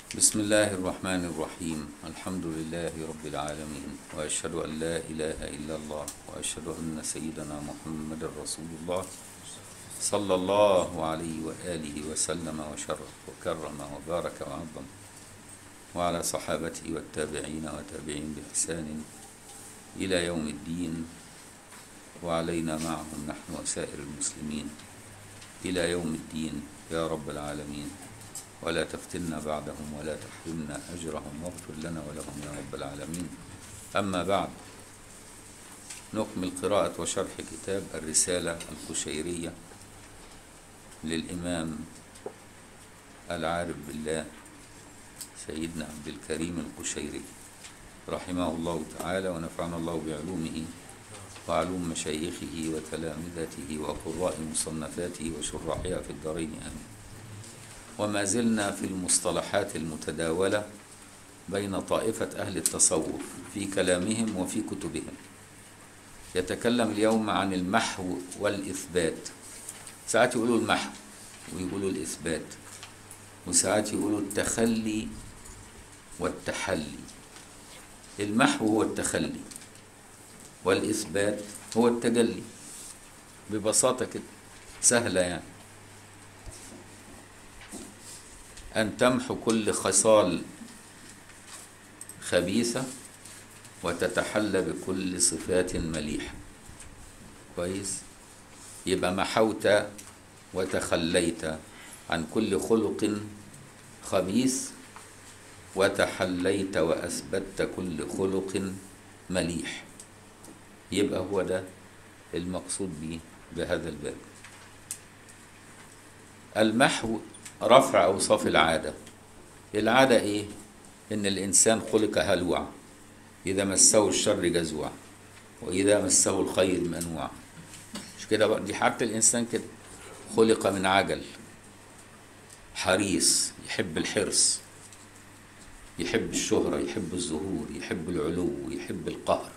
بسم الله الرحمن الرحيم. الحمد لله رب العالمين، وأشهد أن لا إله إلا الله، وأشهد أن سيدنا محمد رسول الله صلى الله عليه وآله وسلم وشرف وكرم وبارك وعظم، وعلى صحابته والتابعين وتابعين بإحسان إلى يوم الدين، وعلينا معهم نحن وسائر المسلمين إلى يوم الدين يا رب العالمين. ولا تفتنا بعدهم ولا تحرمنا أجرهم، واغفر لنا ولهم يا رب العالمين. أما بعد، نكمل قراءة وشرح كتاب الرسالة القشيرية للإمام العارف بالله سيدنا عبد الكريم القشيري رحمه الله تعالى، ونفعنا الله بعلومه وعلوم مشايخه وتلامذته وقراء مصنفاته وشراحها في الدارين آمين. وما زلنا في المصطلحات المتداولة بين طائفة أهل التصوف في كلامهم وفي كتبهم. يتكلم اليوم عن المحو والإثبات. ساعات يقولوا المحو ويقولوا الإثبات، وساعات يقولوا التخلي والتحلي. المحو هو التخلي، والإثبات هو التجلي. ببساطة كده سهلة، يعني أن تمحو كل خصال خبيثة وتتحلى بكل صفات مليحة. كويس؟ يبقى محوت وتخليت عن كل خلق خبيث، وتحليت وأثبتت كل خلق مليح. يبقى هو ده المقصود به بهذا الباب. المحو رفع أوصاف العادة. العادة إيه؟ إن الإنسان خلق هلوع، إذا مسه الشر جزوع، وإذا مسه الخير منوع. مش كده بقى؟ دي حاجة الإنسان كده، خلق من عجل، حريص، يحب الحرص، يحب الشهرة، يحب الظهور، يحب العلو، يحب القهر،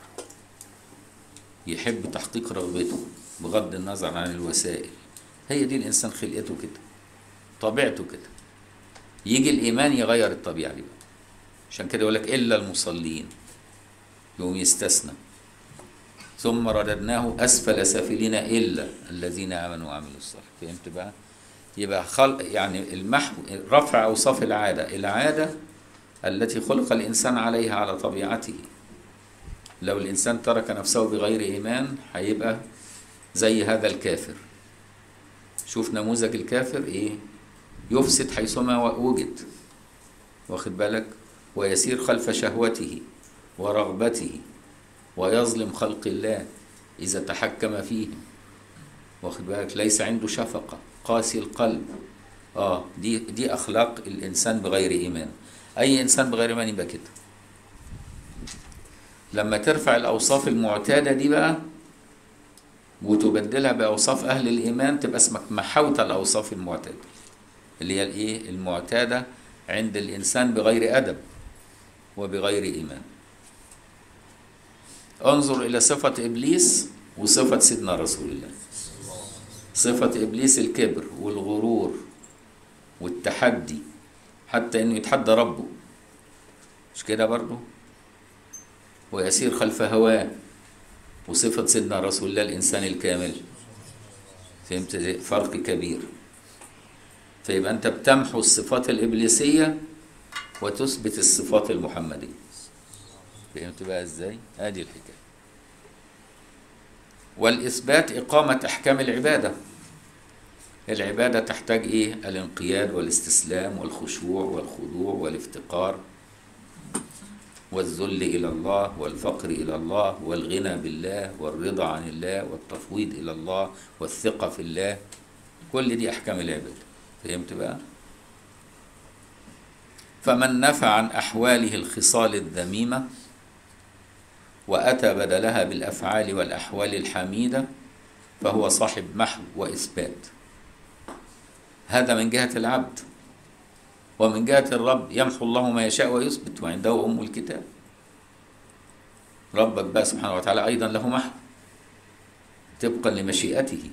يحب تحقيق رغبته بغض النظر عن الوسائل. هي دي الإنسان خلقته كده، طبيعته كده. يجي الإيمان يغير الطبيعة دي بقى. عشان كده يقول لك إلا المصلين، يقوم يستثنى. ثم رددناه أسفل سافلين إلا الذين آمنوا وعملوا الصالحات. فهمت بقى؟ يبقى يعني المحو رفع أوصاف العادة. العادة التي خلق الإنسان عليها على طبيعته. لو الإنسان ترك نفسه بغير إيمان هيبقى زي هذا الكافر. شوف نموذج الكافر إيه؟ يفسد حيثما وجد، واخد بالك، ويسير خلف شهوته ورغبته، ويظلم خلق الله إذا تحكم فيهم، واخد بالك، ليس عنده شفقة، قاسي القلب. دي أخلاق الإنسان بغير إيمان. أي إنسان بغير إيمان يبقى كده. لما ترفع الأوصاف المعتادة دي بقى وتبدلها بأوصاف أهل الإيمان، تبقى اسمك محوت الأوصاف المعتادة، اللي هي الإيه؟ المعتادة عند الإنسان بغير أدب وبغير إيمان. انظر إلى صفة إبليس وصفة سيدنا رسول الله. صفة إبليس الكبر والغرور والتحدي، حتى إنه يتحدى ربه، مش كده برضه؟ ويسير خلف هواه. وصفة سيدنا رسول الله الإنسان الكامل. فهمت؟ فرق كبير. فيبقى أنت بتمحو الصفات الإبليسية وتثبت الصفات المحمدية. فهمت بقى إزاي؟ هذه الحكاية. والإثبات إقامة أحكام العبادة. العبادة تحتاج إيه؟ الانقياد والاستسلام والخشوع والخضوع والافتقار والذل إلى الله والفقر إلى الله والغنى بالله والرضا عن الله والتفويض إلى الله والثقة في الله. كل دي أحكام العبادة. فهمت بقى؟ فمن نفى عن أحواله الخصال الذميمة وأتى بدلها بالأفعال والأحوال الحميدة فهو صاحب محو وإثبات. هذا من جهة العبد. ومن جهة الرب يمحو الله ما يشاء ويثبت، وعنده أم الكتاب. ربك بقى سبحانه وتعالى أيضا له محو طبقا لمشيئته،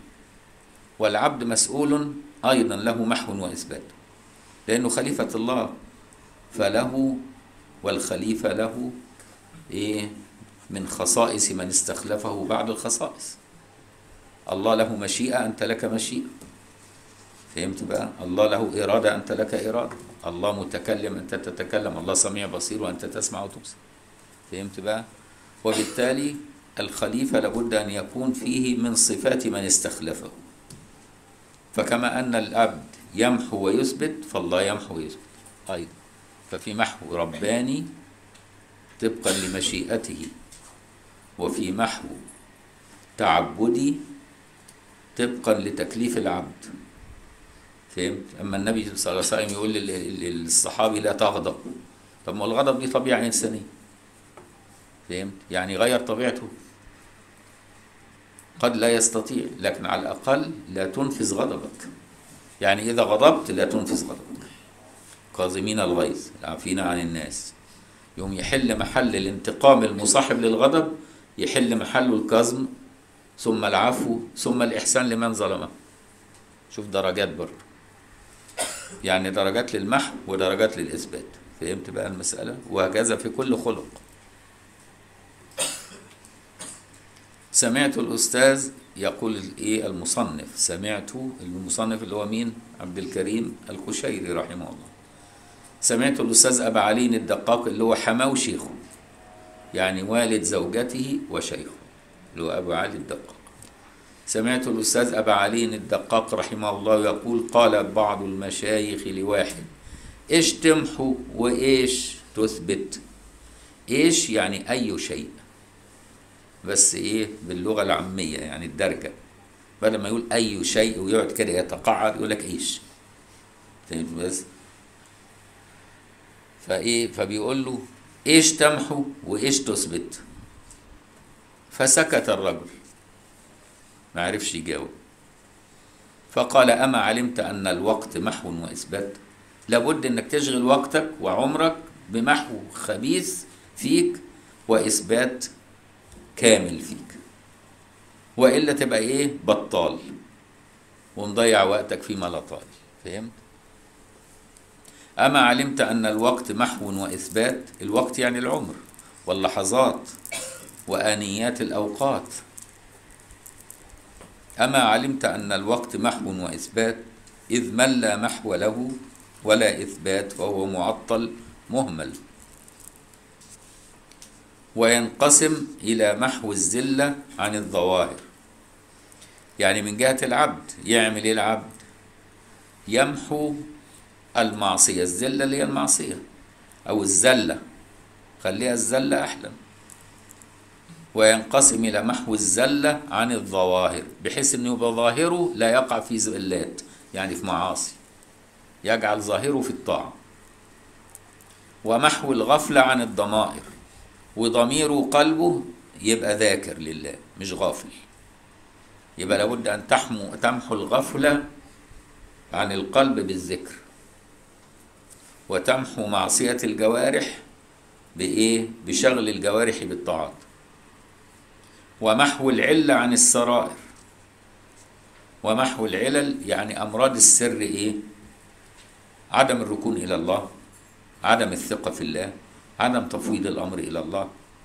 والعبد مسؤول أيضا له محو وإثبات، لأنه خليفة الله فله والخليفة له إيه من خصائص من استخلفه بعد الخصائص. الله له مشيئة، أنت لك مشيئة. فهمت بقى؟ الله له إرادة، أنت لك إرادة. الله متكلم، أنت تتكلم. الله سميع بصير، وأنت تسمع وتبصر. فهمت بقى؟ وبالتالي الخليفة لابد أن يكون فيه من صفات من استخلفه. فكما أن العبد يمحو ويثبت، فالله يمحو ويثبت أيضا. ففي محو رباني طبقا لمشيئته، وفي محو تعبدي طبقا لتكليف العبد. فهمت؟ أما النبي صلى الله عليه وسلم يقول للصحابي لا تغضب. طب ما الغضب دي طبيعة إنسانية. فهمت؟ يعني غير طبيعته. قد لا يستطيع، لكن على الأقل لا تنفذ غضبك. يعني إذا غضبت لا تنفذ غضبك. كاظمين الغيظ العافين عن الناس. يوم يحل محل الانتقام المصاحب للغضب، يحل محله الكظم، ثم العفو، ثم الإحسان لمن ظلمه. شوف درجات برضه. يعني درجات للمحو ودرجات للإثبات. فهمت بقى المسألة؟ وهكذا في كل خلق. سمعت الأستاذ يقول إيه المصنف، سمعت المصنف اللي هو مين؟ عبد الكريم القشيري رحمه الله. سمعت الأستاذ أبا علي الدقاق اللي هو حماه شيخه، يعني والد زوجته وشيخه، اللي هو أبو علي الدقاق. سمعت الأستاذ أبا علي الدقاق رحمه الله يقول قال بعض المشايخ لواحد إيش تمحو وإيش تثبت؟ إيش يعني أي شيء، بس إيه باللغة العامية يعني الدرجة، بدل ما يقول أي شيء ويقعد كده يتقعر يقول لك إيش. فهمت بس؟ فإيه فبيقول له إيش تمحو وإيش تثبت؟ فسكت الرجل ما عرفش يجاوب. فقال أما علمت أن الوقت محو وإثبات؟ لابد أنك تشغل وقتك وعمرك بمحو خبيث فيك وإثبات كامل فيك، وإلا تبقى إيه بطال ومضيع وقتك فيما لا طال. فهمت؟ أما علمت أن الوقت محو وإثبات؟ الوقت يعني العمر واللحظات وآنيات الأوقات. أما علمت أن الوقت محو وإثبات؟ إذ من لا محو له ولا إثبات فهو معطل مهمل. وينقسم إلى محو الزلة عن الظواهر. يعني من جهة العبد يعمل إيه العبد؟ يمحو المعصية، الزلة اللي هي المعصية أو الزلة، خليها الزلة أحلى. وينقسم إلى محو الزلة عن الظواهر، بحيث أنه يبقى ظاهره لا يقع في زلات، يعني في معاصي، يجعل ظاهره في الطاعة. ومحو الغفلة عن الضمائر، وضميره قلبه يبقى ذاكر لله مش غافل. يبقى لابد أن تمحو الغفلة عن القلب بالذكر، وتمحو معصية الجوارح بإيه؟ بشغل الجوارح بالطاعات. ومحو العلة عن السرائر. ومحو العلل يعني أمراض السر إيه؟ عدم الركون إلى الله، عدم الثقة في الله، عدم تفويض الأمر إلى الله،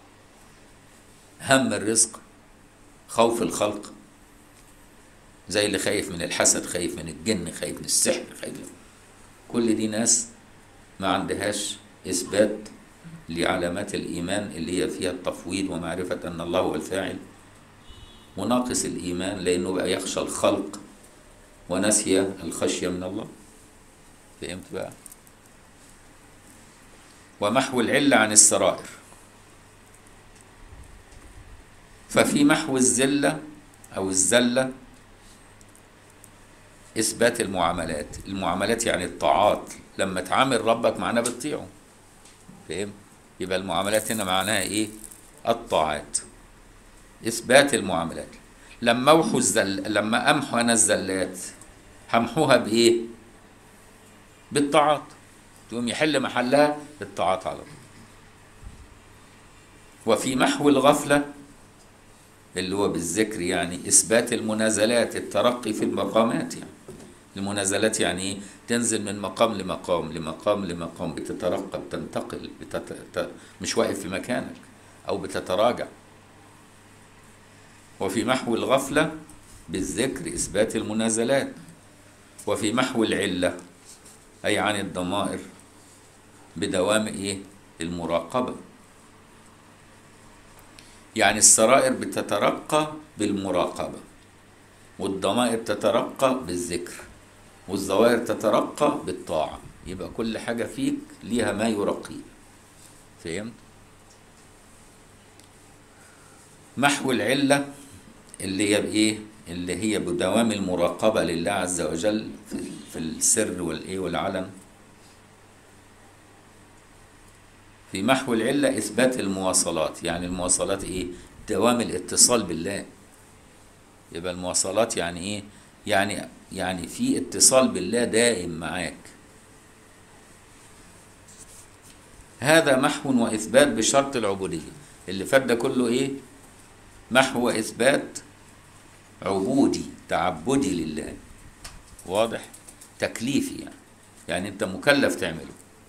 هم الرزق، خوف الخلق، زي اللي خايف من الحسد، خايف من الجن، خايف من السحر، خايف. كل دي ناس ما عندهاش إثبات لعلامات الإيمان اللي هي فيها التفويض ومعرفة أن الله هو الفاعل، وناقص الإيمان لأنه بقى يخشى الخلق ونسي الخشية من الله. فهمت بقى؟ ومحو العلة عن السرائر. ففي محو الزلة أو الزلة إثبات المعاملات. المعاملات يعني الطاعات، لما تعامل ربك معناه بتطيعه. فهم؟ يبقى المعاملات هنا معناها إيه؟ الطاعات، إثبات المعاملات. لما أمحو أنا الزلات همحوها بإيه؟ بالطاعات، تقوم يحل محلها الطاعات على طول. وفي محو الغفلة اللي هو بالذكر يعني إثبات المنازلات، الترقي في المقامات، يعني المنازلات يعني ايه؟ تنزل من مقام لمقام لمقام لمقام، بتترقى، بتنتقل، مش واقف في مكانك او بتتراجع. وفي محو الغفلة بالذكر إثبات المنازلات، وفي محو العلة أي عن الضمائر بدوام إيه؟ المراقبة. يعني السرائر بتترقى بالمراقبة، والضمائر تترقى بالذكر، والظواهر تترقى بالطاعة. يبقى كل حاجة فيك ليها ما يرقيه. فهمت؟ محو العلة اللي هي بإيه؟ اللي هي بدوام المراقبة لله عز وجل في السر والإيه والعلن. في محو العلة إثبات المواصلات، يعني المواصلات إيه؟ دوام الاتصال بالله. يبقى المواصلات يعني إيه؟ يعني في اتصال بالله دائم معاك. هذا محو وإثبات بشرط العبودية. اللي فات ده كله إيه؟ محو وإثبات عبودي تعبدي لله، واضح؟ تكليفي يعني أنت مكلف تعمله.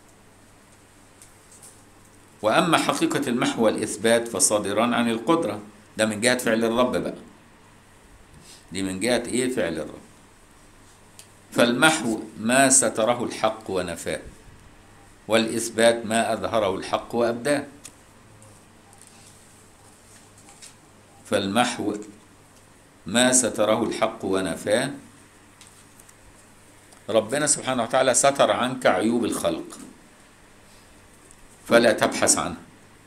وأما حقيقة المحو والإثبات فصادران عن القدرة، ده من جهة فعل الرب بقى، دي من جهة إيه؟ فعل الرب. فالمحو ما ستره الحق ونفاه، والإثبات ما أظهره الحق وأبداه. فالمحو ما ستره الحق ونفاه، ربنا سبحانه وتعالى ستر عنك عيوب الخلق فلا تبحث عنها.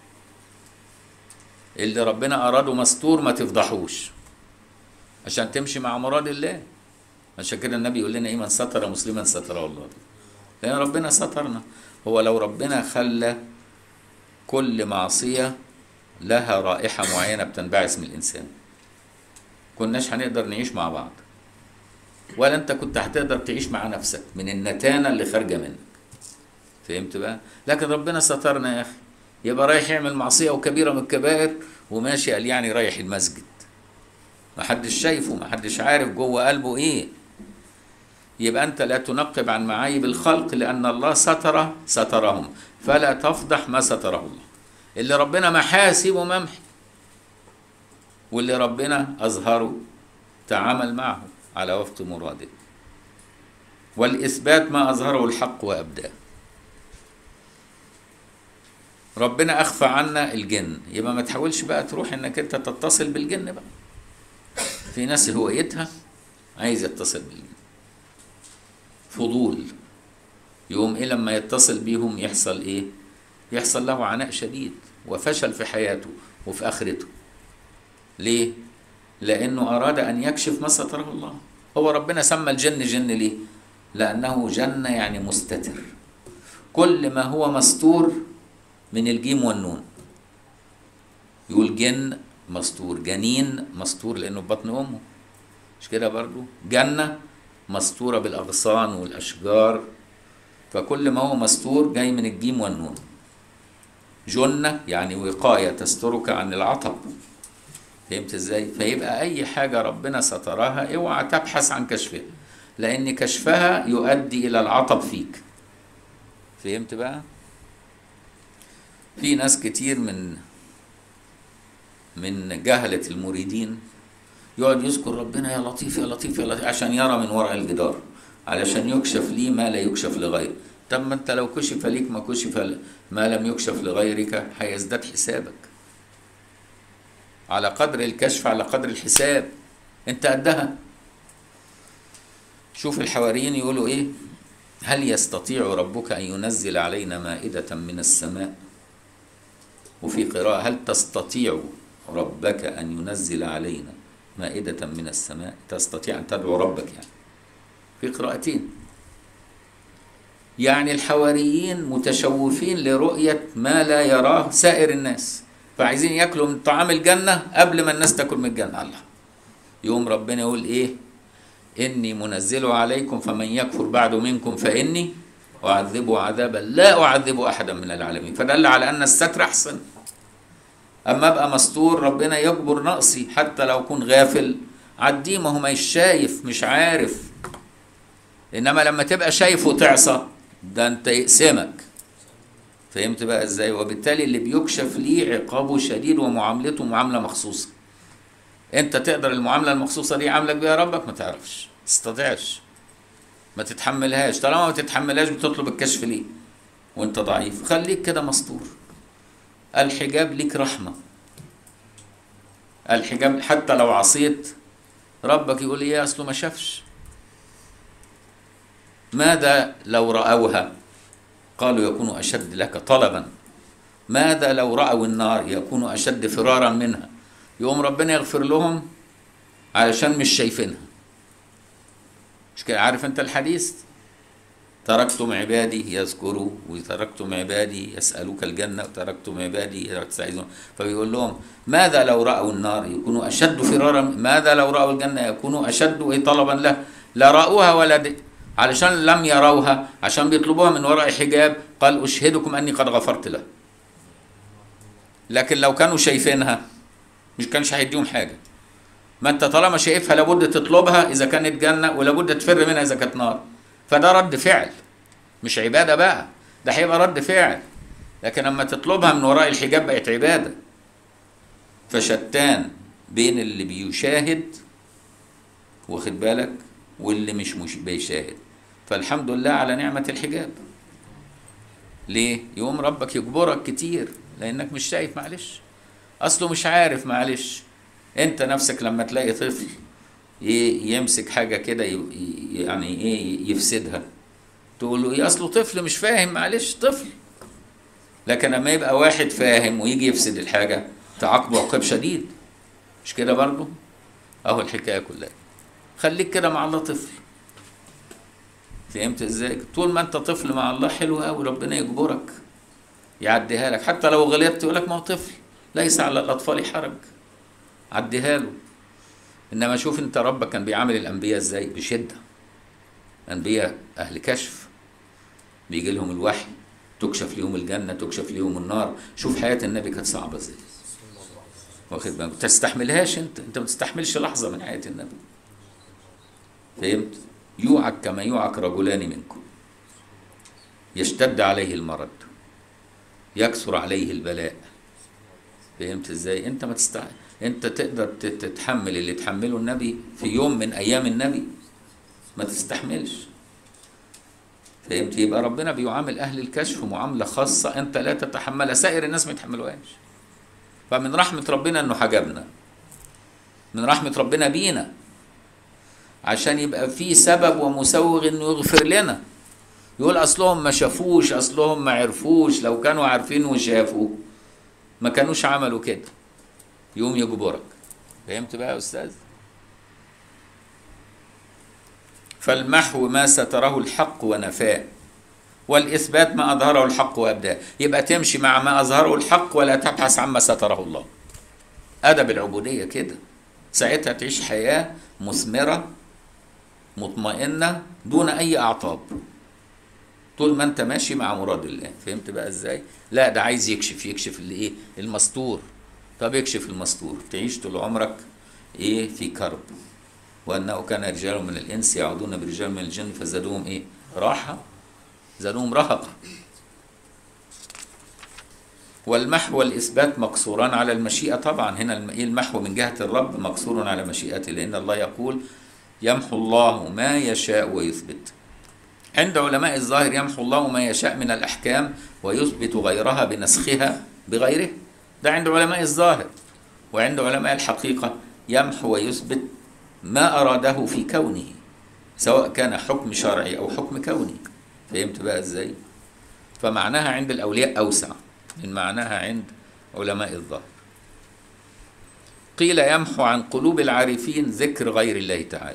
اللي ربنا أراده مستور ما تفضحوش عشان تمشي مع مراد الله. عشان كده النبي يقول لنا إيه؟ من ستر مسلما ستره الله. لأن ربنا سترنا. هو لو ربنا خلى كل معصية لها رائحة معينة بتنبعث من الإنسان، كناش هنقدر نعيش مع بعض، ولا أنت كنت هتقدر تعيش مع نفسك من النتانة اللي خارجة منك. فهمت بقى؟ لكن ربنا سترنا يا أخي. يبقى رايح يعمل معصية وكبيرة من الكبائر وماشي قال يعني رايح المسجد، محدش شايفه، محدش عارف جوه قلبه إيه. يبقى أنت لا تنقب عن معايب الخلق، لأن الله سترهم، فلا تفضح ما ستره الله. اللي ربنا محاسبه ممحي، واللي ربنا أظهره تعامل معه على وفق مراده. والإثبات ما أظهره الحق وأبداه. ربنا أخفى عنا الجن، يبقى ما تحاولش بقى تروح إنك أنت تتصل بالجن بقى. في ناس هوايتها عايز يتصل بالجن، فضول، يوم إيه لما يتصل بيهم يحصل إيه؟ يحصل له عناء شديد وفشل في حياته وفي آخرته. ليه؟ لأنه أراد أن يكشف ما ستره الله. هو ربنا سمى الجن جن ليه؟ لأنه جن يعني مستتر. كل ما هو مستور من الجيم والنون، يقول جن مستور، جنين مستور لأنه بطن أمه، مش كده برضو؟ جنة مستورة بالأغصان والأشجار، فكل ما هو مستور جاي من الجيم والنون. جنة يعني وقاية تسترك عن العطب. فهمت ازاي؟ فيبقى أي حاجة ربنا سترها اوعى تبحث عن كشفها، لأن كشفها يؤدي إلى العطب فيك. فهمت بقى؟ في ناس كتير من جهلة المريدين يقعد يذكر ربنا يا لطيف يا لطيف يا لطيف عشان يرى من وراء الجدار، علشان يكشف لي ما لا يكشف لغيره. طب ما انت لو كشف ليك ما كشف ما لم يكشف لغيرك هيزداد حسابك. على قدر الكشف على قدر الحساب، انت قدها. شوف الحواريين يقولوا ايه؟ هل يستطيع ربك ان ينزل علينا مائدة من السماء؟ وفي قراءة هل تستطيع ربك ان ينزل علينا مائدة من السماء؟ تستطيع ان تدعو ربك يعني. في قراءتين. يعني الحواريين متشوفين لرؤية ما لا يراه سائر الناس، فعايزين ياكلوا من طعام الجنة قبل ما الناس تاكل من الجنة. الله يوم ربنا يقول ايه؟ إني منزل عليكم فمن يكفر بعد منكم فإني أعذبه عذابا لا أعذب أحدا من العالمين. فدل على أن الستر أحسن. أما أبقى مستور ربنا يجبر نقصي حتى لو كن غافل، عديه، ما هو مش شايف مش عارف. انما لما تبقى شايف وتعصى ده انت يقسمك. فهمت بقى ازاي؟ وبالتالي اللي بيكشف ليه عقابه شديد ومعاملته معامله مخصوصه. انت تقدر المعامله المخصوصه دي عاملك بيها ربك؟ ما تعرفش، ما تستطيعش، ما تتحملهاش. طالما ما تتحملهاش بتطلب الكشف ليه وانت ضعيف؟ خليك كده مستور. الحجاب ليك رحمه. الحجاب حتى لو عصيت ربك يقول ايه؟ اصله ما شافش. ماذا لو رأوها؟ قالوا يكون أشد لك طلبا. ماذا لو رأوا النار؟ يكون أشد فرارا منها. يقوم ربنا يغفر لهم علشان مش شايفينها. مش كده؟ عارف انت الحديث؟ تركتم عبادي يذكروا، وتركتم عبادي يسألوك الجنة، وتركتم عبادي يستعيذون. فبيقول لهم ماذا لو رأوا النار؟ يكونوا أشد فرارا. ماذا لو رأوا الجنة؟ يكونوا أشد طلبا له. لا رأوها ولا علشان لم يروها، عشان بيطلبوها من وراء حجاب. قال أشهدكم أني قد غفرت له. لكن لو كانوا شايفينها مش كانش هيديهم حاجة. ما انت طالما شايفها لابد تطلبها إذا كانت جنة، ولابد تفر منها إذا كانت نار. فده رد فعل مش عبادة بقى، ده هيبقى رد فعل. لكن لما تطلبها من وراء الحجاب بقت عبادة. فشتان بين اللي بيشاهد، واخد بالك، واللي مش بيشاهد. فالحمد لله على نعمة الحجاب. ليه؟ يقوم ربك يجبرك كتير لأنك مش شايف. معلش، أصله مش عارف. معلش، أنت نفسك لما تلاقي طفل يمسك حاجة كده يعني إيه يفسدها، تقول له إيه؟ أصله طفل مش فاهم. معلش، طفل. لكن لما يبقى واحد فاهم ويجي يفسد الحاجة تعاقبه عقاب شديد. مش كده برضه؟ أهو الحكاية كلها. خليك كده مع الله طفل. فهمت ازاي؟ طول ما انت طفل مع الله حلو قوي، ربنا يجبرك يعديها لك. حتى لو غلطت يقول لك ما هو طفل، ليس على الاطفال حرج، عديها له. انما شوف انت ربك كان بيعامل الانبياء ازاي؟ بشده. انبياء اهل كشف، بيجي لهم الوحي، تكشف ليهم الجنه، تكشف ليهم النار. شوف حياه النبي كانت صعبه ازاي، واخد بالك؟ ما تستحملهاش. انت ما تستحملش لحظه من حياه النبي. فهمت؟ يوعك كما يوعك رجلان منكم، يشتد عليه المرض، يكثر عليه البلاء. فهمت ازاي؟ انت ما تستحمل. انت تقدر تتحمل اللي تحمله النبي في يوم من ايام النبي؟ ما تستحملش. فهمت؟ يبقى ربنا بيعامل اهل الكشف معامله خاصه انت لا تتحملها، سائر الناس ما يتحملوهاش. فمن رحمه ربنا انه حجبنا، من رحمه ربنا بينا، عشان يبقى في سبب ومسوغ انه يغفر لنا. يقول اصلهم ما شافوش، اصلهم ما عرفوش. لو كانوا عارفين وشافوا ما كانوش عملوا كده. يوم يجبرك. فهمت بقى يا استاذ؟ فالمحو ما ستره الحق ونفاه، والاثبات ما اظهره الحق وابداه. يبقى تمشي مع ما اظهره الحق ولا تبحث عما ستره الله. ادب العبوديه كده. ساعتها تعيش حياه مثمره مطمئنة دون أي أعطاب، طول ما أنت ماشي مع مراد الله. فهمت بقى إزاي؟ لا، ده عايز يكشف اللي إيه؟ المستور. طب يكشف المستور، تعيش طول عمرك إيه؟ في كرب. وأنه كان رجال من الإنس يعودون برجال من الجن فزادوهم إيه؟ راحة، زادوهم رهقة. والمحو والإثبات مقصوران على المشيئة. طبعا هنا المحو من جهة الرب مقصور على مشيئته، لأن الله يقول يمحو الله ما يشاء ويثبت. عند علماء الظاهر يمحو الله ما يشاء من الأحكام ويثبت غيرها بنسخها بغيره. ده عند علماء الظاهر. وعند علماء الحقيقة يمحو ويثبت ما أراده في كونه، سواء كان حكم شرعي أو حكم كوني. فهمت بقى إزاي؟ فمعناها عند الأولياء أوسع من معناها عند علماء الظاهر. قيل يمحو عن قلوب العارفين ذكر غير الله تعالى،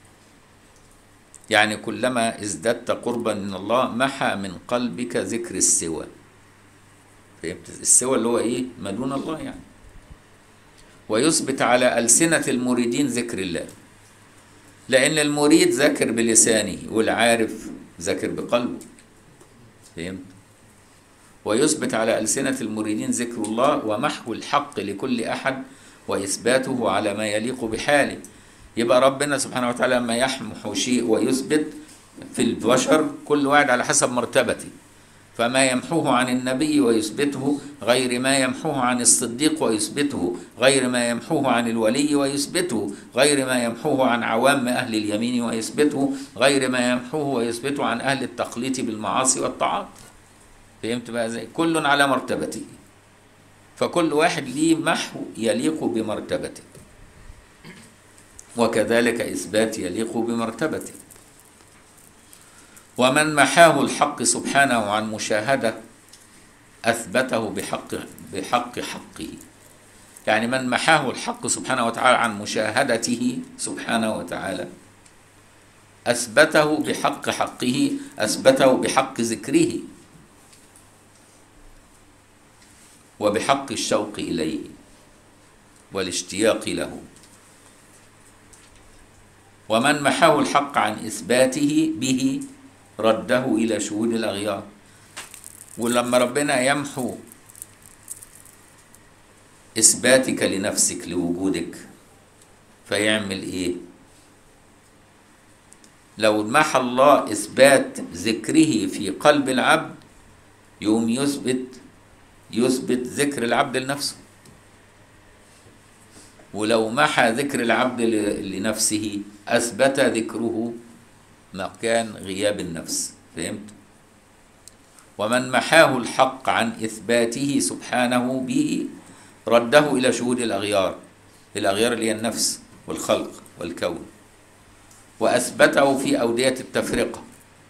يعني كلما ازددت قربا من الله محى من قلبك ذكر السوى. فهمت؟ السوى اللي هو ايه؟ ما دون الله يعني. ويثبت على ألسنة المريدين ذكر الله، لأن المريد ذاكر بلسانه والعارف ذاكر بقلبه. فهمت؟ ويثبت على ألسنة المريدين ذكر الله ومحو الحق لكل أحد وإثباته على ما يليق بحاله. يبقى ربنا سبحانه وتعالى لما يحمح شيء ويثبت في البشر كل واحد على حسب مرتبته، فما يمحوه عن النبي ويثبته غير ما يمحوه عن الصديق ويثبته، غير ما يمحوه عن الولي ويثبته، غير ما يمحوه عن عوام أهل اليمين ويثبته، غير ما يمحوه ويثبته عن أهل التخليط بالمعاصي والطاعات. فهمت بقى ازاي؟ كل على مرتبته، فكل واحد ليه محو يليق بمرتبته، وكذلك إثبات يليق بمرتبته. ومن محاه الحق سبحانه عن مشاهدة أثبته بحق حقه. يعني من محاه الحق سبحانه وتعالى عن مشاهدته سبحانه وتعالى أثبته بحق حقه، أثبته بحق ذكره وبحق الشوق إليه والاشتياق له. ومن محاه الحق عن إثباته به رده إلى شهود الأغيار. ولما ربنا يمحو إثباتك لنفسك لوجودك فيعمل إيه؟ لو محى الله إثبات ذكره في قلب العبد يوم يثبت ذكر العبد لنفسه. ولو محى ذكر العبد لنفسه أثبت ذكره مكان غياب النفس. فهمت؟ ومن محاه الحق عن إثباته سبحانه به رده إلى شهود الأغيار، الأغيار اللي هي النفس والخلق والكون، وأثبته في أودية التفرقة.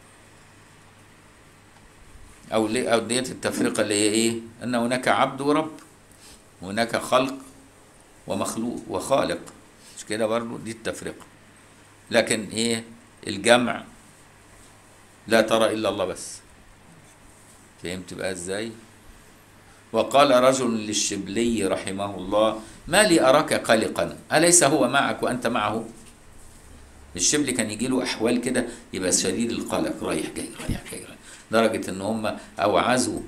أودية التفرقة اللي هي إيه؟ أن هناك عبد ورب، هناك خلق ومخلوق وخالق، مش كده برضو؟ دي التفرقة. لكن إيه الجمع؟ لا ترى إلا الله بس. فهمت بقى إزاي؟ وقال رجل للشبلي رحمه الله: ما لي أراك قلقا، أليس هو معك وأنت معه؟ الشبلي كان يجي له أحوال كده يبقى شديد القلق، رايح جاي رايح جاي، درجة إن هم أوعزوا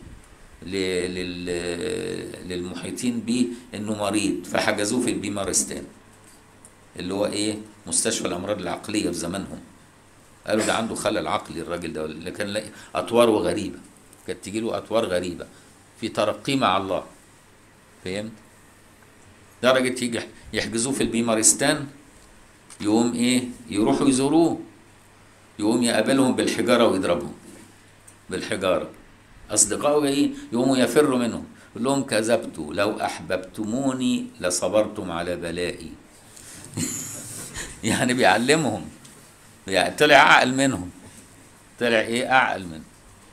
للمحيطين به إنه مريض، فحجزوه في البيمارستان اللي هو إيه؟ مستشفى الأمراض العقلية في زمانهم. قالوا ده عنده خلل عقلي الراجل ده، اللي كان أطواره غريبة، كانت تجي له أطوار غريبة في ترقيه مع الله. فهمت؟ درجة يجي يحجزوه في البيمارستان، يقوم إيه؟ يروحوا يزوروه، يقوم يقابلهم بالحجارة ويضربهم بالحجارة. أصدقائه جايين يقوموا يفروا منهم، يقول لهم: كذبتوا، لو أحببتموني لصبرتم على بلائي. يعني بيعلمهم، يعني طلع أعقل منهم، طلع إيه؟ أعقل منهم.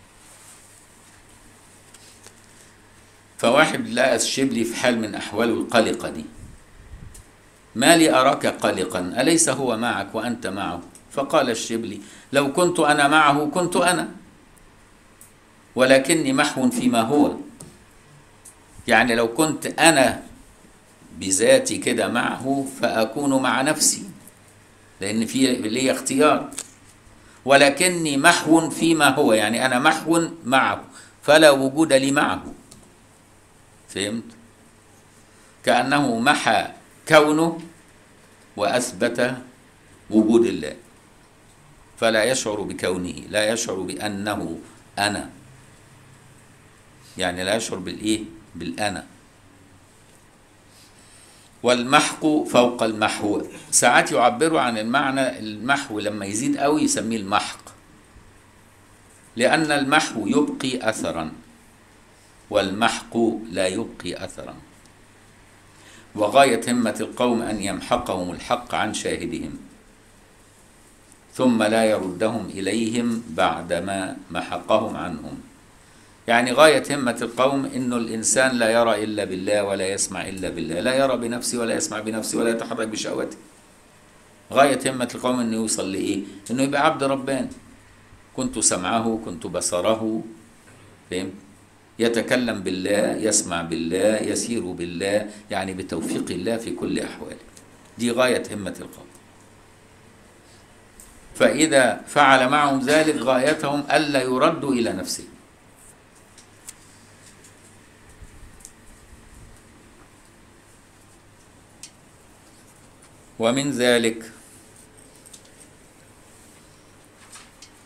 فواحد لقى الشبلي في حال من أحواله القلقة دي: ما لي أراك قلقا، أليس هو معك وأنت معه؟ فقال الشبلي: لو كنت أنا معه كنت أنا، ولكني محو فيما هو. يعني لو كنت أنا بذاتي كده معه فأكون مع نفسي، لأن في لي اختيار، ولكني محو فيما هو، يعني أنا محو معه فلا وجود لي معه. فهمت؟ كأنه محى كونه وأثبت وجود الله، فلا يشعر بكونه، لا يشعر بأنه أنا، يعني لا يشعر بالإيه؟ بالأنا. والمحق فوق المحو، ساعات يعبروا عن المعنى المحو لما يزيد قوي يسميه المحق، لأن المحو يبقي أثرا والمحق لا يبقي أثرا. وغاية همة القوم أن يمحقهم الحق عن شاهدهم ثم لا يردهم إليهم بعدما محقهم عنهم. يعني غاية همة القوم إنه الإنسان لا يرى إلا بالله ولا يسمع إلا بالله، لا يرى بنفسه ولا يسمع بنفسه ولا يتحرك بشهوته. غاية همة القوم إنه يوصل لإيه؟ إنه يبقى عبد رباني، كنت سمعه كنت بصره. فهمت؟ يتكلم بالله، يسمع بالله، يسير بالله، يعني بتوفيق الله في كل أحواله. دي غاية همة القوم. فإذا فعل معهم ذلك غايتهم ألا يردوا إلى نفسه. ومن ذلك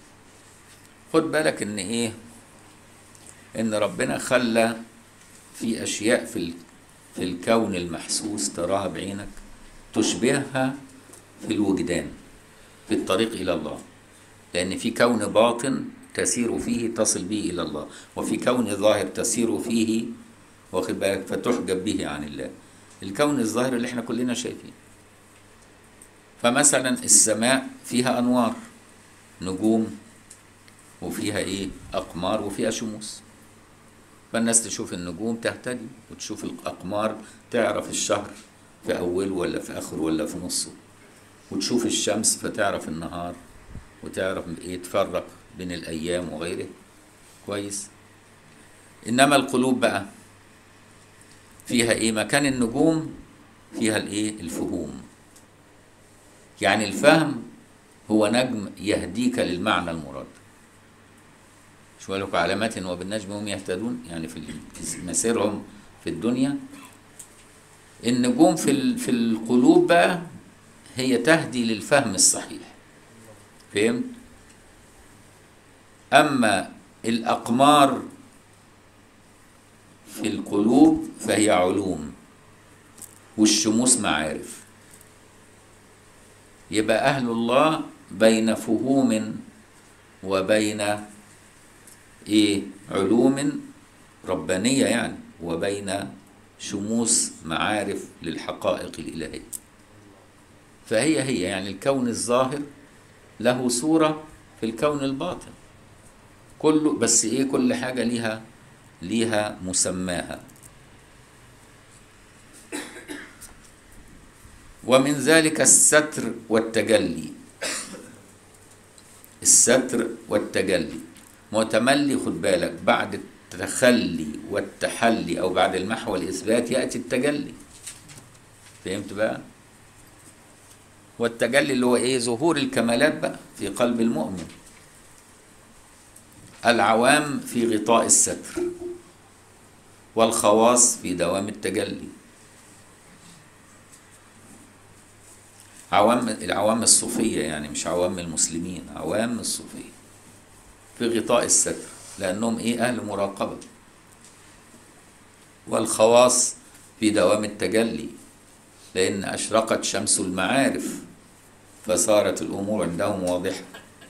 خد بالك ان ايه، ان ربنا خلى في اشياء في الكون المحسوس تراها بعينك تشبهها في الوجدان في الطريق الى الله. لان في كون باطن تسير فيه تصل به الى الله، وفي كون ظاهر تسير فيه واخد بالك فتحجب به عن الله. الكون الظاهر اللي احنا كلنا شايفينه، فمثلا السماء فيها انوار، نجوم، وفيها ايه، اقمار، وفيها شموس. فالناس تشوف النجوم تهتدي، وتشوف الاقمار تعرف الشهر في اوله ولا في اخره ولا في نصه، وتشوف الشمس فتعرف النهار، وتعرف ايه، تفرق بين الايام وغيره. كويس. انما القلوب بقى فيها ايه، مكان النجوم فيها الايه، الفهوم. يعني الفهم هو نجم يهديك للمعنى المراد. مش بقول لكم علامات وبالنجم هم يهتدون، يعني في مسيرهم في الدنيا. النجوم في القلوب بقى هي تهدي للفهم الصحيح. فهمت؟ اما الاقمار في القلوب فهي علوم، والشموس معارف. يبقى اهل الله بين فهوم وبين ايه، علوم ربانية يعني، وبين شموس معارف للحقائق الإلهية. فهي يعني الكون الظاهر له صورة في الكون الباطن كله، بس ايه، كل حاجة ليها مسماها. ومن ذلك الستر والتجلي. الستر والتجلي متملي، خد بالك، بعد التخلي والتحلي او بعد المحو والاثبات ياتي التجلي. فهمت بقى؟ والتجلي اللي هو ايه، ظهور الكمالات بقى في قلب المؤمن. العوام في غطاء الستر، والخواص في دوام التجلي. العوام الصوفية يعني، مش عوام المسلمين، عوام الصوفية في غطاء الستر لأنهم إيه، أهل مراقبة. والخواص في دوام التجلي لأن أشرقت شمس المعارف فصارت الأمور عندهم واضحة.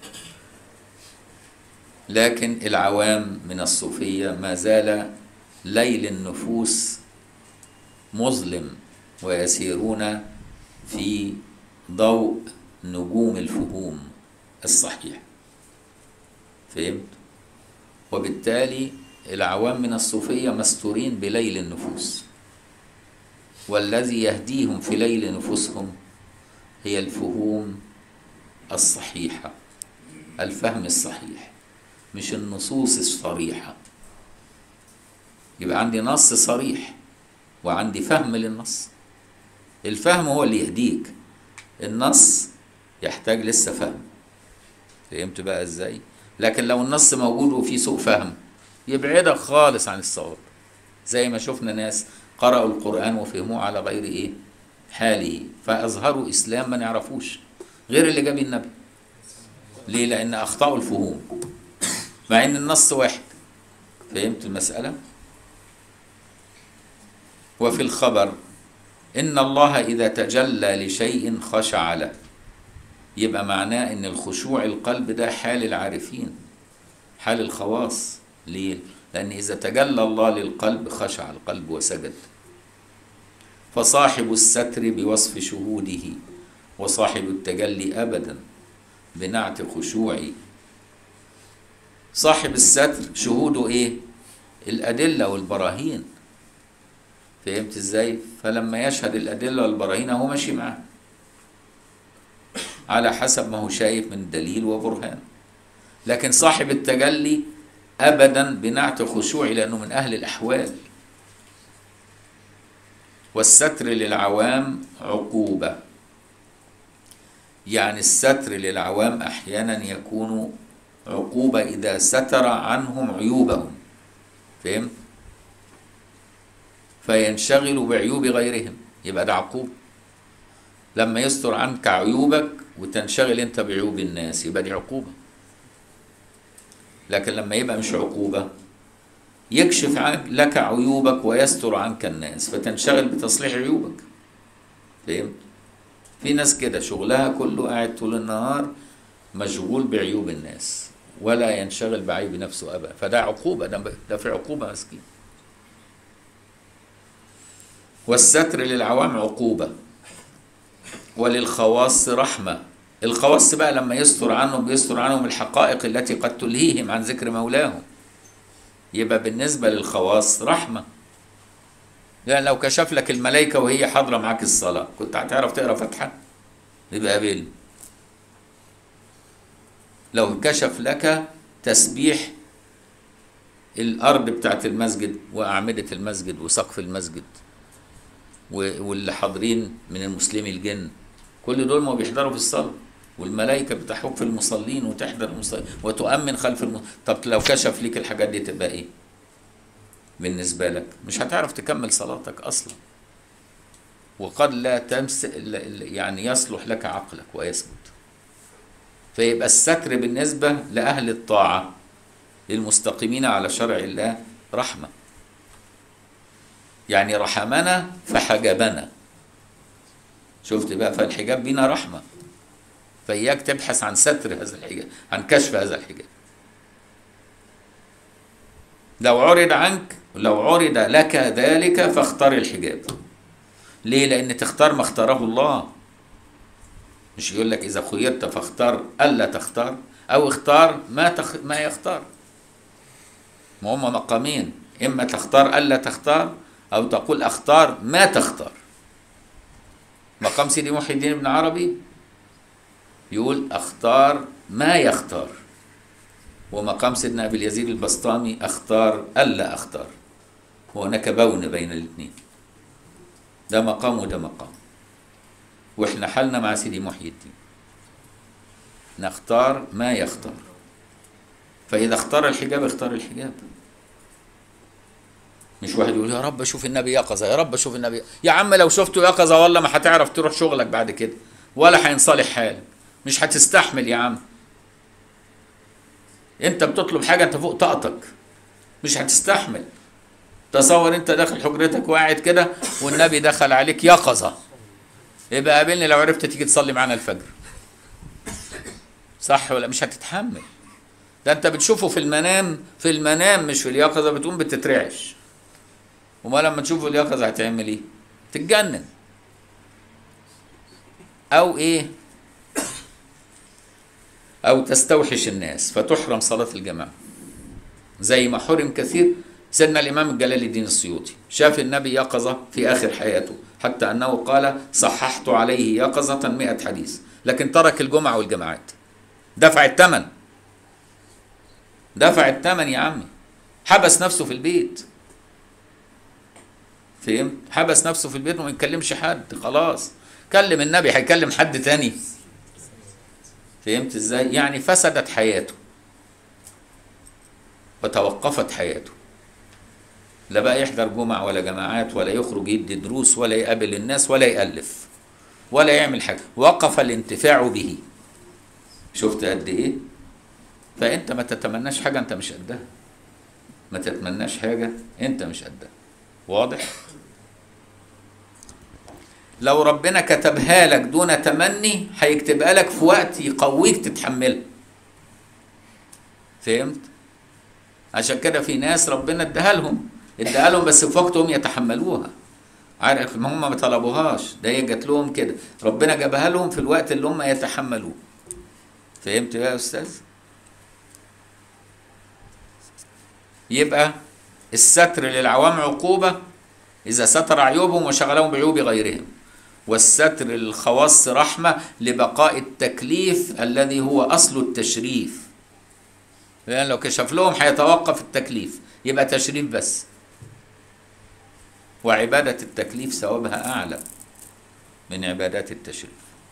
لكن العوام من الصوفية ما زال ليل النفوس مظلم، ويسيرون في ضوء نجوم الفهوم الصحيح. فهمت؟ وبالتالي العوام من الصوفية مستورين بليل النفوس، والذي يهديهم في ليل نفوسهم هي الفهوم الصحيحة، الفهم الصحيح، مش النصوص الصريحة. يبقى عندي نص صريح وعندي فهم للنص. الفهم هو اللي يهديك، النص يحتاج لسه فهم. فهمت بقى ازاي؟ لكن لو النص موجود وفيه سوء فهم يبعدك خالص عن الصواب. زي ما شفنا ناس قرأوا القرآن وفهموه على غير ايه، حاله، فأظهروا إسلام ما نعرفوش غير اللي جاب النبي. ليه؟ لأن أخطأوا الفهوم مع إن النص واحد. فهمت المسألة؟ وفي الخبر إن الله إذا تجلى لشيء خشع له. يبقى معناه إن الخشوع القلب ده حال العارفين، حال الخواص. ليه؟ لأن إذا تجلى الله للقلب خشع القلب وسجد. فصاحب الستر بوصف شهوده، وصاحب التجلي أبدا بنعت خشوعي. صاحب الستر شهوده إيه؟ الأدلة والبراهين. فهمت إزاي؟ فلما يشهد الأدلة والبراهين هو ماشي معاه على حسب ما هو شايف من دليل وبرهان. لكن صاحب التجلي أبدا بنعت خشوعي لأنه من أهل الأحوال. والستر للعوام عقوبة، يعني الستر للعوام أحيانا يكون عقوبة إذا ستر عنهم عيوبهم. فهمت؟ فينشغلوا بعيوب غيرهم، يبقى ده عقوبة. لما يستر عنك عيوبك وتنشغل انت بعيوب الناس يبقى دي عقوبة. لكن لما يبقى مش عقوبة يكشف لك عيوبك ويستر عنك الناس فتنشغل بتصليح عيوبك. فهمت؟ في ناس كده شغلها كله قاعد طول النهار مشغول بعيوب الناس ولا ينشغل بعيب نفسه أبدا، فده عقوبة، ده في عقوبة مسكين. والستر للعوام عقوبة وللخواص رحمة. الخواص بقى لما يستر عنهم بيستر عنهم الحقائق التي قد تلهيهم عن ذكر مولاهم، يبقى بالنسبة للخواص رحمة. يعني لو كشف لك الملائكة وهي حاضرة معاك الصلاة كنت هتعرف تقرأ فاتحة؟ يبقى قابل. لو كشف لك تسبيح الأرض بتاعت المسجد وأعمدة المسجد وسقف المسجد واللي حاضرين من المسلمي الجن، كل دول ما بيحضروا في الصلاة، والملائكة بتحوك في المصلين وتحضر المصلين وتؤمن خلف طب لو كشف ليك الحاجات دي تبقى ايه بالنسبة لك؟ مش هتعرف تكمل صلاتك أصلا، وقد لا تمس يعني يصلح لك عقلك ويثبت. فيبقى الستر بالنسبة لأهل الطاعة للمستقيمين على شرع الله رحمة، يعني رحمنا فحجبنا. شفت بقى؟ فالحجاب بينا رحمة، فإياك تبحث عن ستر هذا الحجاب، عن كشف هذا الحجاب. لو عرض لك ذلك فاختر الحجاب. ليه؟ لأن تختار ما اختاره الله. مش يقول لك إذا خيرت فاختار ألا تختار، أو اختار ما يختار. ما هما مقامين، إما تختار ألا تختار أو تقول أختار ما تختار. مقام سيدي محي الدين ابن عربي يقول أختار ما يختار، ومقام سيدنا أبي اليزيد البسطامي أختار ألا أختار، وهناك بون بين الاثنين. ده مقام وده مقام، وإحنا حالنا مع سيدي محي الدين نختار ما يختار. فإذا اختار الحجاب اختار الحجاب. مش واحد يقول يا رب اشوف النبي يقظة، يا رب اشوف النبي. يا عم لو شفته يقظة والله ما هتعرف تروح شغلك بعد كده، ولا هينصلح حالك، مش هتستحمل يا عم. انت بتطلب حاجة انت فوق طاقتك، مش هتستحمل. تصور انت داخل حجرتك وقاعد كده والنبي دخل عليك يقظة، يبقى قابلني لو عرفت تيجي تصلي معانا الفجر. صح ولا؟ مش هتتحمل. ده انت بتشوفه في المنام مش في اليقظة، بتقوم بتترعش. وما لما تشوفه اليقظة هتعمل ايه؟ تتجنن. او ايه؟ او تستوحش الناس فتحرم صلاة الجماعة، زي ما حرم كثير. سيدنا الامام جلال الدين السيوطي شاف النبي يقظة في اخر حياته، حتى انه قال صححت عليه يقظة 100 حديث، لكن ترك الجمعة والجماعات. دفع الثمن يا عمي، حبس نفسه في البيت. فهمت؟ حبس نفسه في البيت وما يكلمش حد. خلاص كلم النبي هيكلم حد تاني؟ فهمت ازاي؟ يعني فسدت حياته وتوقفت حياته. لا بقى يحضر جمع ولا جماعات ولا يخرج يدي دروس ولا يقابل الناس ولا يألف ولا يعمل حاجة، وقف الانتفاع به. شفت قد ايه؟ فانت ما تتمناش حاجة انت مش قدها، ما تتمناش حاجة انت مش قدها. واضح؟ لو ربنا كتبها لك دون تمني هيكتبها لك في وقت يقويك تتحملها. فهمت؟ عشان كده في ناس ربنا اداها لهم بس في وقتهم يتحملوها. عارف؟ ما هم ما طلبوهاش، ده هي جات لهم كده، ربنا جابها لهم في الوقت اللي هم يتحملوه. فهمت يا استاذ؟ يبقى الستر للعوام عقوبة إذا ستر عيوبهم وشغلهم بعيوب غيرهم، والستر للخواص رحمة لبقاء التكليف الذي هو أصل التشريف. لأن لو كشف لهم هيتوقف التكليف، يبقى تشريف بس، وعبادة التكليف ثوابها أعلى من عبادات التشريف.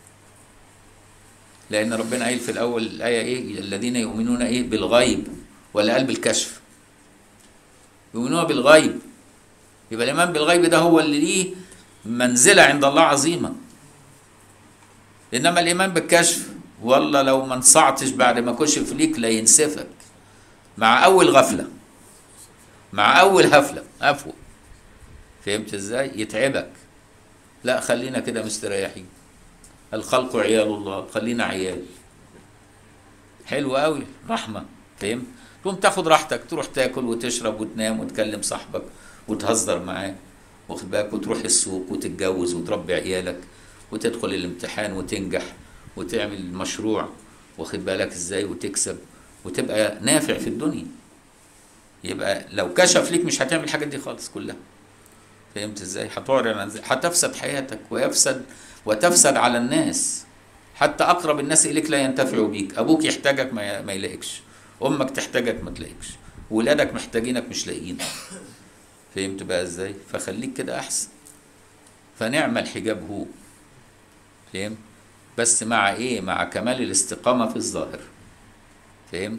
لأن ربنا قال في الأول الآية إيه؟ الذين يؤمنون إيه؟ بالغيب، ولا قال بالكشف؟ يؤمنون بالغيب. يبقى الإيمان بالغيب ده هو اللي ليه منزلة عند الله عظيمة. إنما الإيمان بالكشف والله لو ما انصعتش بعد ما كشف ليك لا ينسفك، مع أول غفلة، مع أول هفلة أفوق. فهمت إزاي؟ يتعبك. لا خلينا كده مستريحين، الخلق عيال الله، خلينا عيال. حلو قوي، رحمة. فهمت؟ تقوم تاخد راحتك، تروح تاكل وتشرب وتنام وتكلم صاحبك وتهزر معاه، واخد بالك، وتروح السوق وتتجوز وتربي عيالك وتدخل الامتحان وتنجح وتعمل مشروع، واخد بالك ازاي، وتكسب وتبقى نافع في الدنيا. يبقى لو كشف ليك مش هتعمل الحاجات دي خالص كلها. فهمت ازاي؟ هتفسد حياتك وتفسد على الناس. حتى اقرب الناس اليك لا ينتفعوا بيك. ابوك يحتاجك ما يلاقيكش، امك تحتاجك ما تلاقيكش، ولادك محتاجينك مش لاقيينك. فهمت بقى ازاي؟ فخليك كده احسن. فنعم الحجاب هو. فهمت؟ بس مع ايه؟ مع كمال الاستقامة في الظاهر. فهمت؟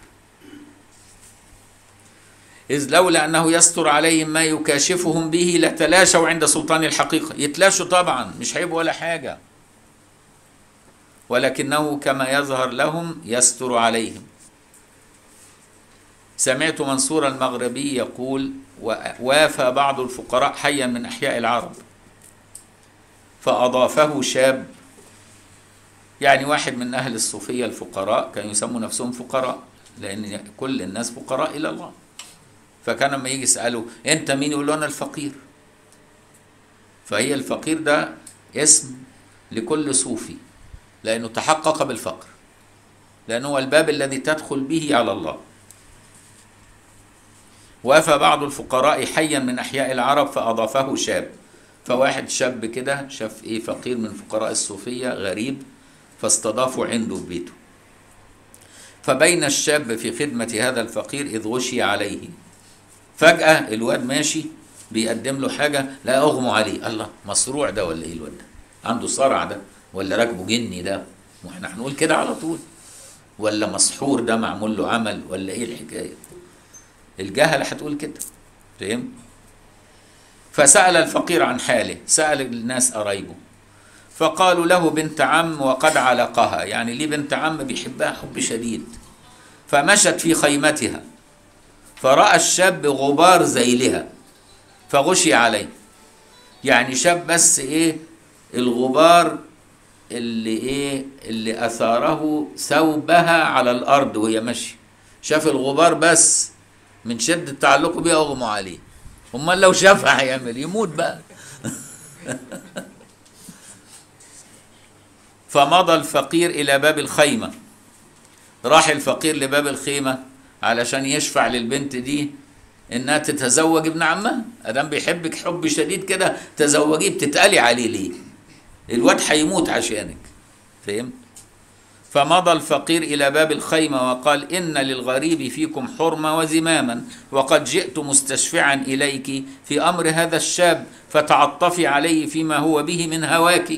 إذ لولا أنه يستر عليهم ما يكاشفهم به لتلاشوا عند سلطان الحقيقة. يتلاشوا طبعا، مش عيب ولا حاجة، ولكنه كما يظهر لهم يستر عليهم. سمعت منصور المغربي يقول: وافى بعض الفقراء حيا من أحياء العرب فأضافه شاب، يعني واحد من أهل الصوفية الفقراء، كانوا يسموا نفسهم فقراء لأن كل الناس فقراء إلى الله. فكان لما يجي يسأله أنت مين؟ يقول له أنا الفقير. فهي الفقير ده اسم لكل صوفي، لأنه تحقق بالفقر، لأنه هو الباب الذي تدخل به على الله. وافى بعض الفقراء حيا من أحياء العرب فأضافه شاب. فواحد شاب كده شاف إيه فقير من فقراء الصوفية غريب، فاستضافوا عنده في بيته. فبين الشاب في خدمة هذا الفقير إذ غشي عليه. فجأة الواد ماشي بيقدم له حاجة، لا أغمى عليه. الله، مصروع ده ولا إيه الواد ده؟ عنده صرع ده ولا راكبه جني ده؟ واحنا هنقول كده على طول. ولا مسحور ده معمول له عمل ولا إيه الحكاية؟ الجهلة هتقول كده. فهمت؟ فسأل الفقير عن حاله، سأل الناس قرايبه، فقالوا له بنت عم وقد علقها، يعني ليه بنت عم بيحبها حب شديد. فمشت في خيمتها فرأى الشاب غبار ذيلها فغشي عليه. يعني شاف بس ايه الغبار اللي اثاره ثوبها على الارض وهي ماشيه، شاف الغبار بس من شدة تعلقه بها اغمى عليه. امال لو شافها هيعمل؟ يموت بقى. فمضى الفقير الى باب الخيمة. راح الفقير لباب الخيمة علشان يشفع للبنت دي انها تتزوج ابن عمها. ادام بيحبك حب شديد كده تزوجيه، بتتقلي عليه ليه؟ الواد هيموت عشانك. فهمت؟ فمضى الفقير الى باب الخيمة وقال: ان للغريب فيكم حرمة وزماما، وقد جئت مستشفعا اليك في امر هذا الشاب، فتعطفي عليه فيما هو به من هواك.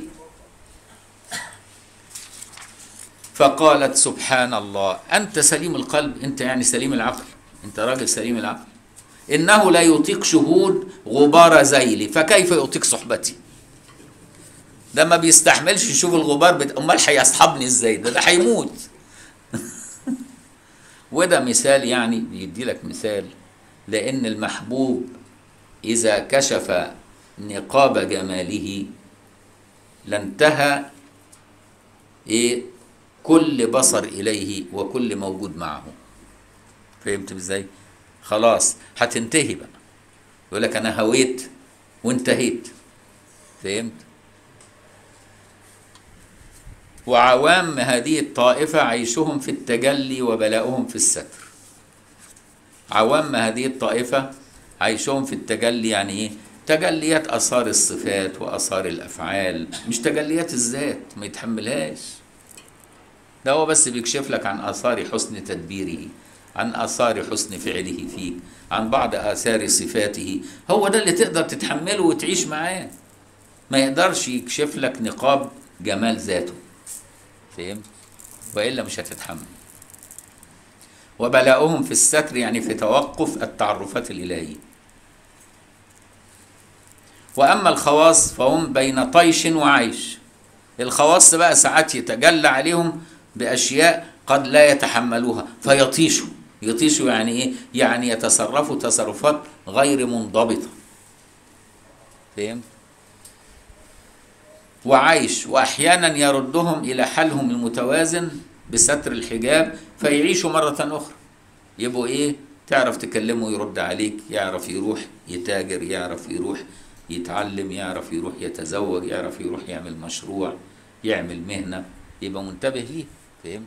فقالت: سبحان الله، أنت سليم القلب، أنت يعني سليم العقل، أنت راجل سليم العقل. إنه لا يطيق شهود غبار ذيلي، فكيف يطيق صحبتي؟ ده ما بيستحملش يشوف الغبار أمال هيصحبني إزاي؟ ده هيموت. وده مثال، يعني بيدي لك مثال، لأن المحبوب إذا كشف نقاب جماله لانتهى كل بصر إليه وكل موجود معه. فهمت ازاي؟ خلاص هتنتهي بقى. يقول لك أنا هويت وانتهيت. فهمت؟ وعوام هذه الطائفة عيشهم في التجلي وبلاؤهم في الستر. عوام هذه الطائفة عيشهم في التجلي، يعني ايه؟ تجليات آثار الصفات وآثار الأفعال، مش تجليات الذات، ما يتحملهاش. ده هو بس بيكشف لك عن آثار حسن تدبيره، عن آثار حسن فعله فيك، عن بعض آثار صفاته. هو ده اللي تقدر تتحمله وتعيش معاه. ما يقدرش يكشف لك نقاب جمال ذاته. فهمت؟ وإلا مش هتتحمل. وبلاؤهم في الستر، يعني في توقف التعرفات الإلهية. وأما الخواص فهم بين طيش وعيش. الخواص بقى ساعات يتجلى عليهم بأشياء قد لا يتحملوها فيطيشوا، يطيشوا يعني ايه؟ يعني يتصرفوا تصرفات غير منضبطة. فهمت؟ وعيش، واحيانا يردهم الى حالهم المتوازن بستر الحجاب فيعيشوا مرة اخرى. يبقوا ايه؟ تعرف تكلمه يرد عليك، يعرف يروح يتاجر، يعرف يروح يتعلم، يعرف يروح يتزوج، يعرف يروح يعمل مشروع، يعمل مهنة، يبقى منتبه ليه. فهمت؟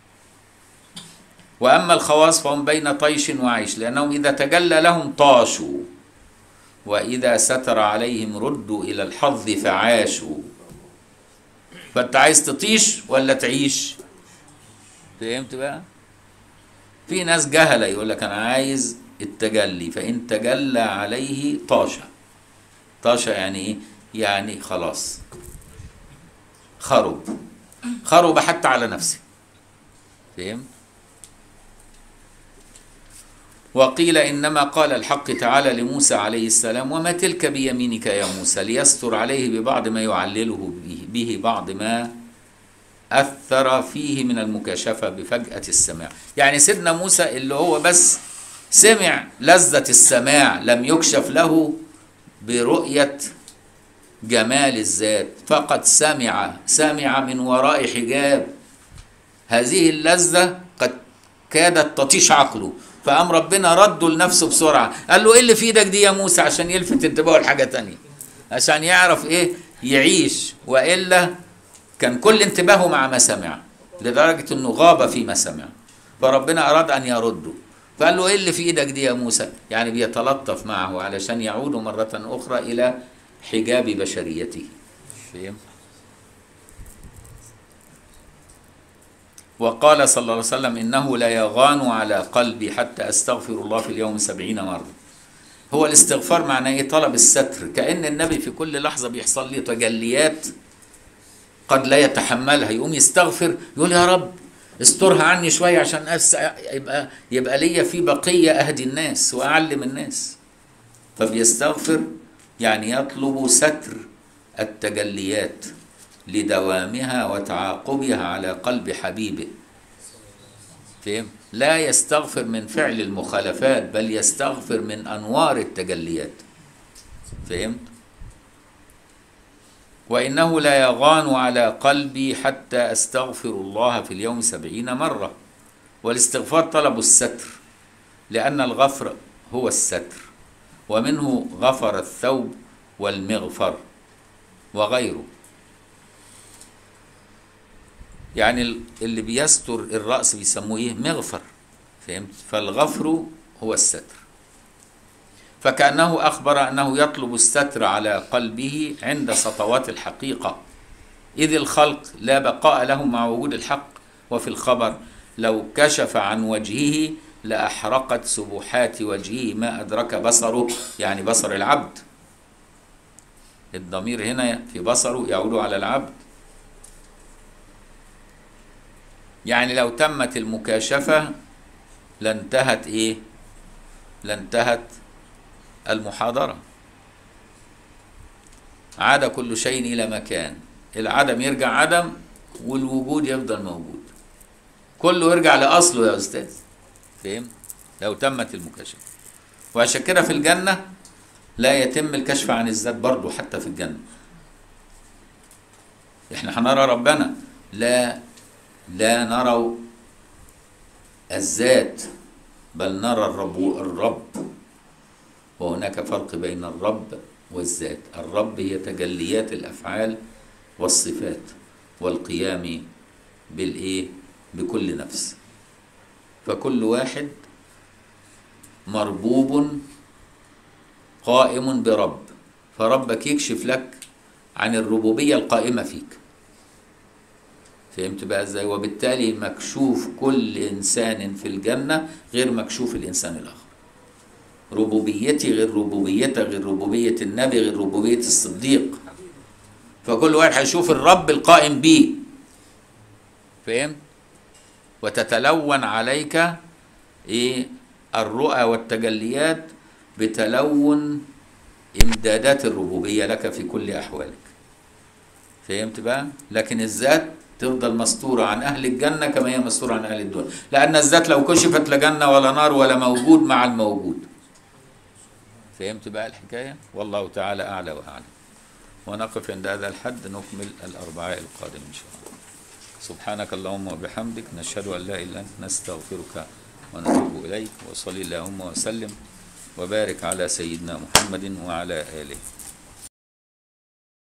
وأما الخواص فهم بين طيش وعيش، لأنهم إذا تجلى لهم طاشوا، وإذا ستر عليهم ردوا إلى الحظ فعاشوا. فأنت عايز تطيش ولا تعيش؟ فهمت بقى؟ في ناس جهلة يقول لك أنا عايز التجلي، فإن تجلى عليه طاشة. طاشة يعني إيه؟ يعني خلاص خرب حتى على نفسه. فهمت؟ وقيل إنما قال الحق تعالى لموسى عليه السلام وما تلك بيمينك يا موسى، ليستر عليه ببعض ما يعلله به بعض ما أثر فيه من المكاشفة بفجأة السماع. يعني سيدنا موسى اللي هو بس سمع لذة السماع، لم يكشف له برؤية جمال الذات، فقد سمع من وراء حجاب. هذه اللذة قد كادت تطيش عقله، فقام ربنا رده لنفسه بسرعة، قال له ايه اللي في ايدك دي يا موسى، عشان يلفت انتباهه لحاجة تانية، عشان يعرف ايه يعيش، وإلا كان كل انتباهه مع ما سمع، لدرجة انه غاب فيما سمع، فربنا اراد ان يرده، فقال له ايه اللي في ايدك دي يا موسى، يعني بيتلطف معه علشان يعود مرة اخرى الى حجاب بشريته. فهم؟ وقال صلى الله عليه وسلم إنه لا يغان على قلبي حتى أستغفر الله في اليوم 70 مرة. هو الاستغفار معناه إيه؟ طلب الستر، كأن النبي في كل لحظة بيحصل لي تجليات قد لا يتحملها، يقوم يستغفر، يقول يا رب استرها عني شوية عشان يبقى ليا في بقية أهدي الناس وأعلم الناس. فبيستغفر يعني يطلب ستر التجليات لدوامها وتعاقبها على قلب حبيبه. فهم؟ لا يستغفر من فعل المخالفات، بل يستغفر من أنوار التجليات. فهمت؟ وإنه لا يغان على قلبي حتى أستغفر الله في اليوم 70 مرة. والاستغفار طلب الستر، لأن الغفر هو الستر، ومنه غفر الثوب والمغفر وغيره. يعني اللي بيستر الرأس بيسموه ايه؟ مغفر. فهمت؟ فالغفر هو الستر. فكأنه أخبر أنه يطلب الستر على قلبه عند سطوات الحقيقة، إذ الخلق لا بقاء لهم مع وجود الحق. وفي الخبر لو كشف عن وجهه لأحرقت سبحات وجهه ما أدرك بصره، يعني بصر العبد. الضمير هنا في بصره يعود على العبد. يعني لو تمت المكاشفة لانتهت ايه؟ لانتهت المحاضرة. عاد كل شيء إلى مكان، العدم يرجع عدم والوجود يفضل موجود، كله يرجع لأصله يا أستاذ. فهم؟ لو تمت المكاشفة. وعشان كده في الجنة لا يتم الكشف عن الذات برضه، حتى في الجنة احنا هنرى ربنا، لا نرى الذات، بل نرى الرب. وهناك فرق بين الرب والذات. الرب هي تجليات الأفعال والصفات والقيام بالإيه؟ بكل نفس. فكل واحد مربوب قائم برب، فربك يكشف لك عن الربوبية القائمة فيك. فهمت بقى ازاي؟ وبالتالي مكشوف كل إنسان في الجنة غير مكشوف الإنسان الآخر. ربوبيتي غير ربوبيتك، غير ربوبية النبي، غير ربوبية الصديق. فكل واحد هيشوف الرب القائم بيه. فهمت؟ وتتلون عليك ايه؟ الرؤى والتجليات بتلون امدادات الربوبية لك في كل أحوالك. فهمت بقى؟ لكن الذات تفضل مستورة عن أهل الجنة كما هي مستورة عن أهل الدنيا، لأن الذات لو كشفت لا جنة ولا نار ولا موجود مع الموجود. فهمت بقى الحكاية؟ والله تعالى أعلى وأعلم. ونقف عند هذا الحد، نكمل الأربعاء القادم إن شاء الله. سبحانك اللهم وبحمدك، نشهد أن لا إله إلا أنت، نستغفرك ونتوب إليك. وصلي اللهم وسلم وبارك على سيدنا محمد وعلى آله.